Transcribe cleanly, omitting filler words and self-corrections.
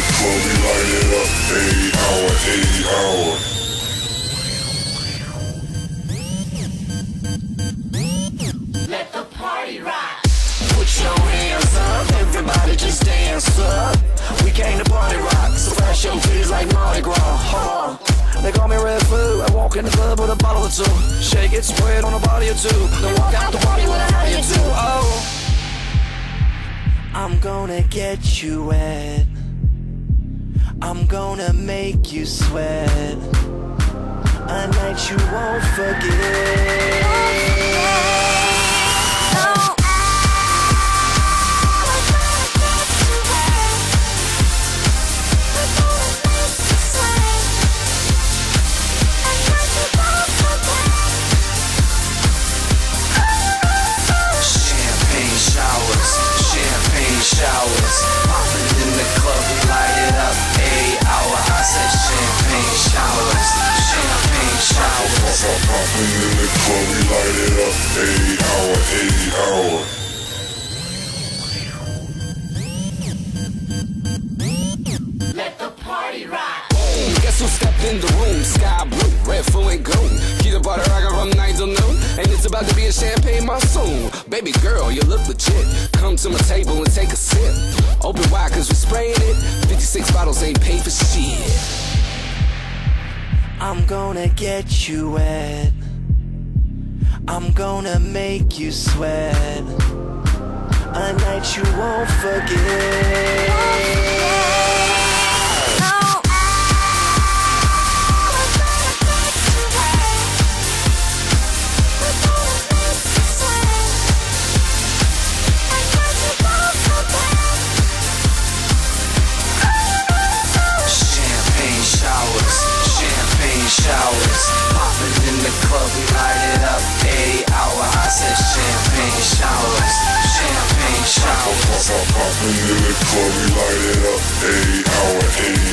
club, we light it up. 8 hour, 8 hour. Let the party rock. Put your hands up, everybody just dance up. We came to party rock, so flash your titties like Mardi Gras. They call me Red Food. I walk in the club with a bottle or two. Shake it, spray it on a body or two. Then walk out the party with a hottie or two. Oh, I'm gonna get you wet. I'm gonna make you sweat. A night you won't forget. Showers, popping in the club, we light it up. 8 hour, I said champagne showers, champagne showers. Popping in the club, we light it up. 8 hour, 8 hour. Let the party rock. Guess who stepped in the room? Sky blue, red, full and gold. Keep the butter rockin' from 9 till noon, and it's about to be a champagne monsoon. Baby girl, you look legit. Come to my table and take a sip. Open wide cause we spraying it. 56 bottles ain't paid for shit. I'm gonna get you wet. I'm gonna make you sweat. A night you won't forget. Showers, popping in the club, we light it up. 8 hour, I said champagne showers, champagne showers. Popping in the club, we light it up. 8 hour, 8